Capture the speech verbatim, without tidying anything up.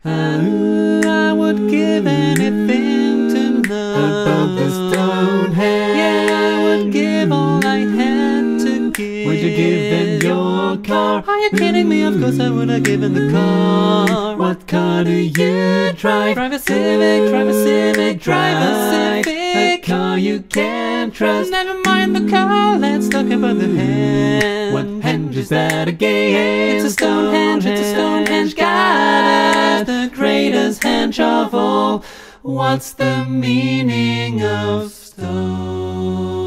Oh, I would give anything to know about the Stonehenge. Yeah, I would give all I had to give. Would you give them your car? Are you kidding me? Of course I would have given the car. What car do you drive? Drive a Civic, drive a Civic, drive a Civic. A car you can trust. Never mind the car, let's talk about the henge. What henge is that again? It's a Stonehenge, it's a Stonehenge. God is the greatest henge of all. What's the meaning of stone?